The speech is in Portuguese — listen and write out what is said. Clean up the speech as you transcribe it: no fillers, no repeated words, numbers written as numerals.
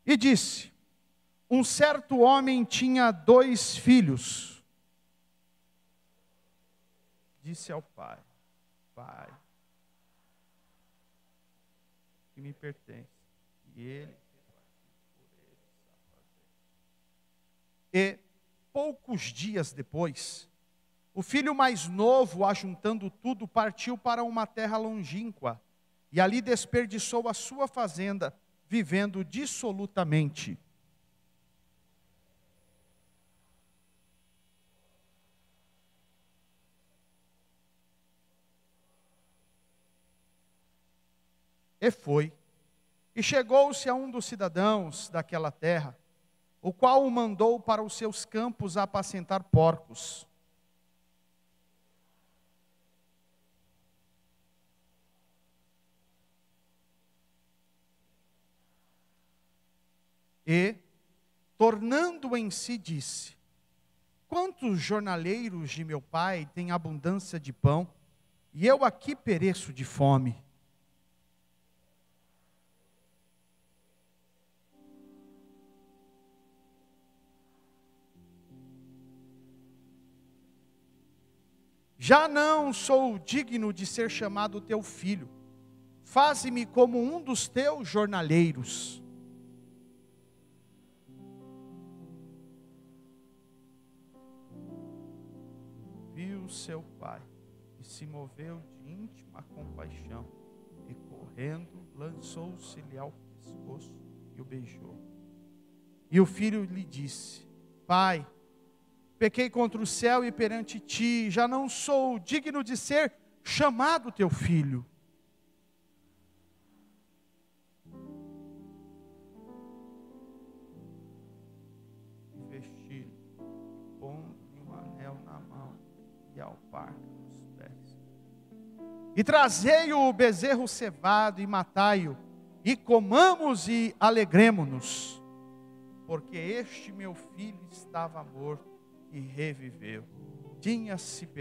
E disse: um certo homem tinha 2 filhos. Disse ao pai: Pai, que me pertence. E poucos dias depois, o filho mais novo, ajuntando tudo, partiu para uma terra longínqua, e ali desperdiçou a sua fazenda, vivendo dissolutamente. E foi, e chegou-se a um dos cidadãos daquela terra, o qual o mandou para os seus campos a apacentar porcos. E, tornando em si, disse: quantos jornaleiros de meu pai têm abundância de pão, e eu aqui pereço de fome. Já não sou digno de ser chamado teu filho. Faze-me como um dos teus jornaleiros. Viu seu pai e se moveu de íntima compaixão, e correndo lançou-se-lhe ao pescoço e o beijou. E o filho lhe disse: Pai, pequei contra o céu e perante ti, já não sou digno de ser chamado teu filho. E vesti-lhe, pondo-lhe um anel na mão e alparca nos pés. E trazei o bezerro cevado e matai-o, e comamos e alegremo-nos, porque este meu filho estava morto e reviveu, tinha se